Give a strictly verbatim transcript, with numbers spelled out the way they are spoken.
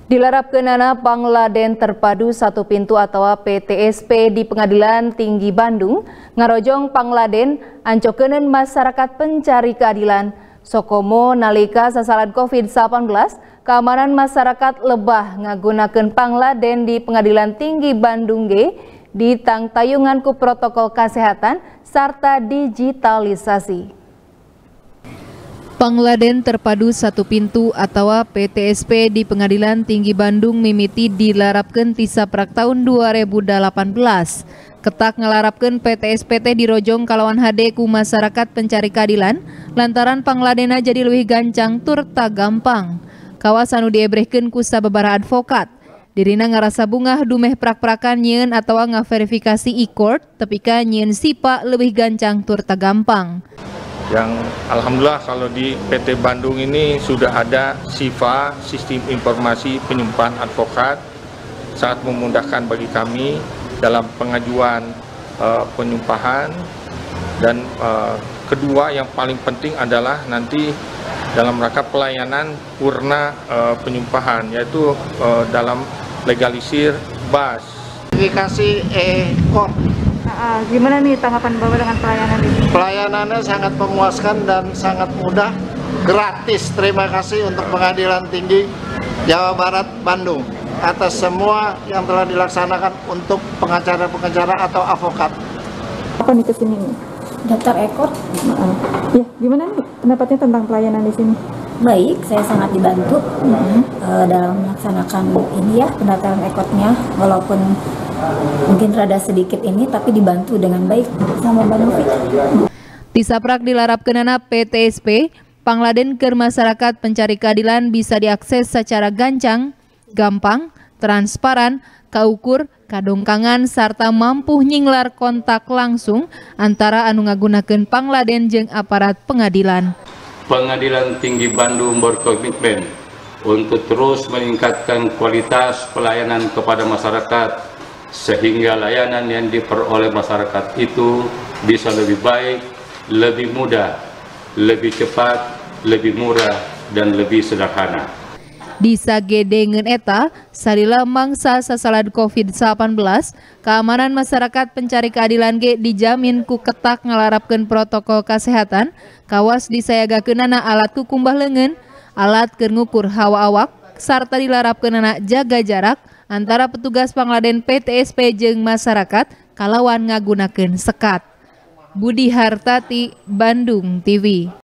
Dilarapkeunana Pangladen Terpadu Satu Pintu atau P T S P di Pengadilan Tinggi Bandung, ngarojong Pangladen ancokeun masyarakat pencari keadilan. Sokomo nalika sasaran COVID delapan belas, keamanan masyarakat lebah ngagunakeun Pangladen di Pengadilan Tinggi Bandung G ditang tayungan ku protokol kesehatan serta digitalisasi. Pangladen Terpadu Satu Pintu atau P T S P di Pengadilan Tinggi Bandung mimiti dilarapkeun ti saprak tahun dua ribu delapan belas. Ketak ngelarapkeun P T S P teh dirojong kalawan H D ku masyarakat pencari keadilan lantaran Pangladena jadi leuwih gancang tur ta gampang. Kawas anu diebrehkeun ku sababaraha advokat. Dirina ngarasa bungah dumeh prak-prakan nyieun atawa ngaverifikasi e-court tepika nyieun sipa leuwih gancang tur ta gampang. Yang alhamdulillah kalau di P T Bandung ini sudah ada S I F A, Sistem Informasi Penyumpahan Advokat, sangat memudahkan bagi kami dalam pengajuan uh, penyumpahan. Dan uh, kedua yang paling penting adalah nanti dalam rangka pelayanan purna uh, penyumpahan, yaitu uh, dalam legalisir B A S. Verifikasi e-court. Uh, gimana nih tanggapan Bapak dengan pelayanan ini? Pelayanannya sangat memuaskan dan sangat mudah, gratis. Terima kasih untuk Pengadilan Tinggi Jawa Barat Bandung atas semua yang telah dilaksanakan untuk pengacara-pengacara atau advokat. Apa nih kesini nih? Daftar ekor. Uh, ya, gimana nih pendapatnya tentang pelayanan di sini? Baik, saya sangat dibantu mm-hmm. uh, dalam melaksanakan ini ya pendaftaran ekornya, walaupun mungkin rada sedikit ini tapi dibantu dengan baik sama Mbak Novi. Tisaprak dilarapkeunana P T S P, Pangladen keur masyarakat pencari keadilan bisa diakses secara gancang, gampang, transparan, kaukur, kadongkangan sarta mampu nyinglar kontak langsung antara anu ngagunakeun Pangladen jeung aparat pengadilan. Pengadilan Tinggi Bandung berkomitmen untuk terus meningkatkan kualitas pelayanan kepada masyarakat sehingga layanan yang diperoleh masyarakat itu bisa lebih baik, lebih mudah, lebih cepat, lebih murah, dan lebih sederhana. Di sagedengeun eta, salila mangsa sasalad COVID delapan belas, keamanan masyarakat pencari keadilan ge dijamin ku ketak ngalarapkeun protokol kesehatan, kawas disayagakeunana alat ku kumbah leungeun, alat keur ngukur hawa awak, sarta dilarapkeunana jaga jarak antara petugas Pangladen P T S P jeung masyarakat kalawan ngagunakeun sekat. Budi Hartati, Bandung T V.